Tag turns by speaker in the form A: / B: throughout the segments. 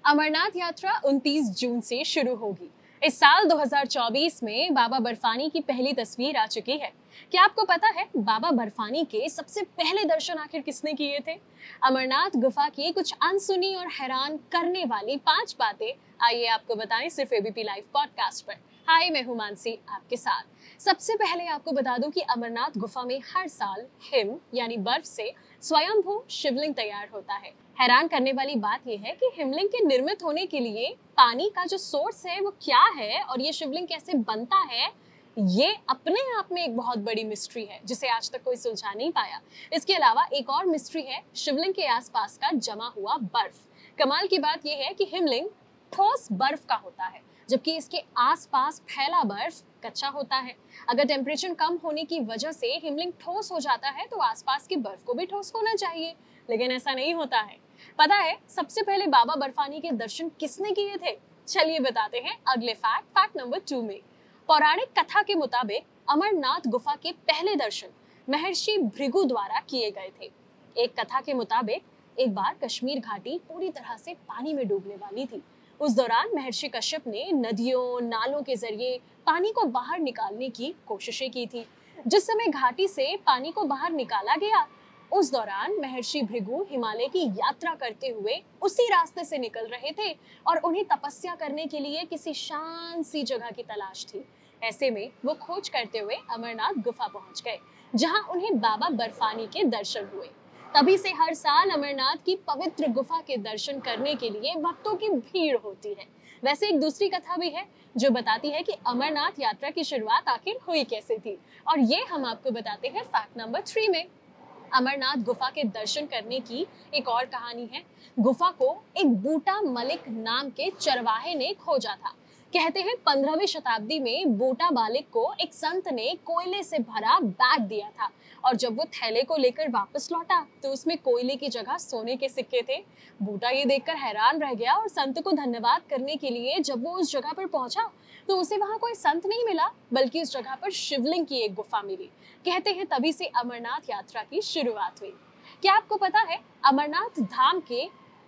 A: अमरनाथ यात्रा 29 जून से शुरू होगी। इस साल 2024 में बाबा बर्फानी की पहली तस्वीर आ चुकी है। क्या आपको पता है बाबा बर्फानी के सबसे पहले दर्शन आखिर किसने किए थे? अमरनाथ गुफा की कुछ अनसुनी और हैरान करने वाली 5 बातें आइए आपको बताएं सिर्फ एबीपी लाइव पॉडकास्ट पर। हाय, मैं हूं मानसी आपके साथ। सबसे पहले आपको बता दूं कि अमरनाथ गुफा में हर साल हिम यानी बर्फ से स्वयंभू शिवलिंग तैयार होता है। हैरान करने वाली बात यह है कि हिमलिंग के निर्मित होने के लिए पानी का जो सोर्स है वो क्या है और ये शिवलिंग कैसे बनता है, ये अपने आप में एक बहुत बड़ी मिस्ट्री है जिसे आज तक कोई सुलझा नहीं पाया। इसके अलावा एक और मिस्ट्री है शिवलिंग के आसपास का जमा हुआ बर्फ। कमाल की बात यह है कि हिमलिंग ठोस बर्फ का होता है जबकि इसके आसपास फैला बर्फ कच्चा होता है। अगर टेम्परेचर कम होने की वजह से हिमलिंग ठोस हो जाता है तो आसपास की बर्फ को भी ठोस होना चाहिए, लेकिन ऐसा नहीं होता है। पता है सबसे पहले बाबा बर्फानी के दर्शन किसने किए थे? चलिए बताते हैं अगले फैक्ट नंबर 2 में। पौराणिक कथा के मुताबिक अमरनाथ गुफा के पहले दर्शन महर्षि भृगु द्वारा किए गए थे। एक कथा के मुताबिक एक बार कश्मीर घाटी पूरी तरह से पानी में डूबने वाली थी। उस दौरान महर्षि कश्यप ने नदियों नालों के जरिए पानी को बाहर निकालने की कोशिशें की थी। जिस समय घाटी से पानी को बाहर निकाला गया उस दौरान महर्षि भृगु हिमालय की यात्रा करते हुए उसी रास्ते से निकल रहे थे और उन्हें तपस्या करने के लिए किसी शांत सी जगह की तलाश थी। ऐसे में वो खोज करते हुए अमरनाथ गुफा पहुंच गए जहां उन्हें बाबा बर्फानी के दर्शन हुए। तभी से हर साल अमरनाथ की पवित्र गुफा के दर्शन करने के लिए भक्तों की भीड़ होती है। वैसे एक दूसरी कथा भी है जो बताती है कि अमरनाथ यात्रा की शुरुआत आखिर हुई कैसे थी, और ये हम आपको बताते हैं फैक्ट नंबर 3 में। अमरनाथ गुफा के दर्शन करने की एक और कहानी है। गुफा को एक बूटा मलिक नाम के चरवाहे ने खोजा था। कहते हैं 15वीं शताब्दी में बूटा मालिक को एक संत ने कोयले से भरा बैग दिया था और जब वो थैले को लेकर वापस लौटा तो उसमें कोयले की जगह सोने के सिक्के थे। बूटा ये देखकर हैरान रह गया और संत को धन्यवाद करने के लिए जब वो उस जगह पर पहुंचा तो उसे वहां कोई संत नहीं मिला बल्कि उस जगह पर शिवलिंग की एक गुफा मिली। कहते हैं तभी से अमरनाथ यात्रा की शुरुआत हुई। क्या आपको पता है अमरनाथ धाम के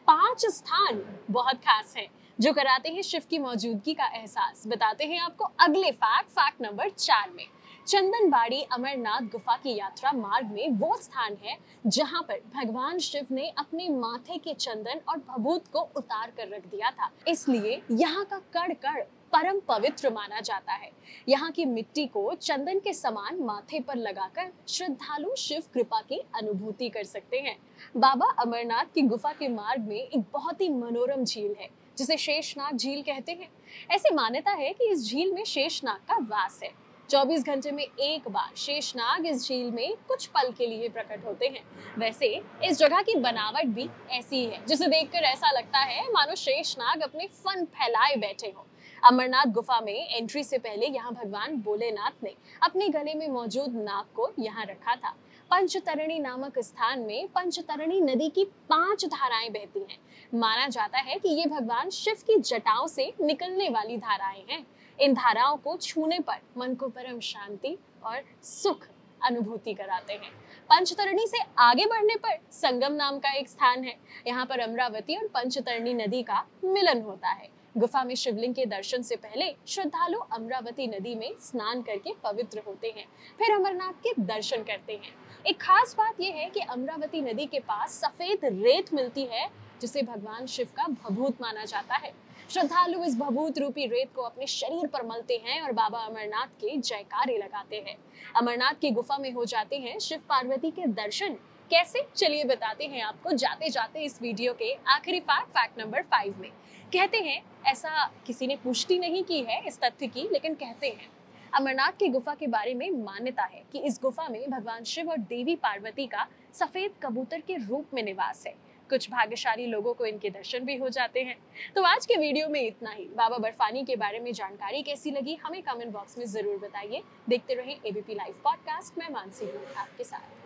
A: 5 स्थान बहुत खास हैं जो कराते हैं शिव की मौजूदगी का एहसास। बताते हैं आपको अगले फैक्ट नंबर 4 में। चंदनबाड़ी अमरनाथ गुफा की यात्रा मार्ग में वो स्थान है जहां पर भगवान शिव ने अपने माथे के चंदन और भभूत को उतार कर रख दिया था, इसलिए यहाँ का कण कण परम पवित्र माना जाता है। यहाँ की मिट्टी को चंदन के समान माथे पर लगाकर श्रद्धालु शिव कृपा की अनुभूति कर सकते हैं। बाबा अमरनाथ की गुफा के मार्ग में एक बहुत ही मनोरम झील है जिसे शेषनाग झील कहते हैं। ऐसी मान्यता है कि इस झील में शेषनाग का वास है। 24 घंटे में एक बार शेषनाग इस झील में कुछ पल के लिए प्रकट होते हैं। वैसे इस जगह की बनावट भी ऐसी है जिसे देखकर ऐसा लगता है मानो शेषनाग अपने फन फैलाए बैठे हो। अमरनाथ गुफा में एंट्री से पहले यहाँ भगवान भोलेनाथ ने अपने गले में मौजूद नाग को यहाँ रखा था। पंचतरणी नामक स्थान में पंचतरणी नदी की 5 धाराएं बहती हैं। माना जाता है कि ये भगवान शिव की जटाओं से निकलने वाली धाराएं हैं। इन धाराओं को छूने पर मन को परम शांति और सुख अनुभूति कराते हैं। पंचतरणी से आगे बढ़ने पर संगम नाम का एक स्थान है। यहाँ पर अमरावती और पंचतरणी नदी का मिलन होता है। गुफा में शिवलिंग के दर्शन से पहले श्रद्धालु अमरावती नदी में स्नान करके पवित्र होते हैं, फिर अमरनाथ के दर्शन करते हैं। एक खास बात यह है कि अमरावती नदी के पास सफेद रेत मिलती है जिसे भगवान शिव का भभूत माना जाता है। श्रद्धालु इस भभूत रूपी रेत को अपने शरीर पर मलते हैं और बाबा अमरनाथ के जयकारे लगाते हैं। अमरनाथ की गुफा में हो जाते हैं शिव पार्वती के दर्शन। कैसे, चलिए बताते हैं आपको जाते जाते इस वीडियो के आखिरी फैक्ट नंबर 5 में। कहते हैं, ऐसा किसी ने पुष्टि नहीं की है इस तथ्य की, लेकिन कहते हैं अमरनाथ की गुफा के बारे में मान्यता है कि इस गुफा में भगवान शिव और देवी पार्वती का सफेद कबूतर के रूप में निवास है। कुछ भाग्यशाली लोगों को इनके दर्शन भी हो जाते हैं। तो आज के वीडियो में इतना ही। बाबा बर्फानी के बारे में जानकारी कैसी लगी हमें कमेंट बॉक्स में जरूर बताइए। देखते रहें एबीपी लाइव पॉडकास्ट। मैं मानसी हूँ आपके साथ।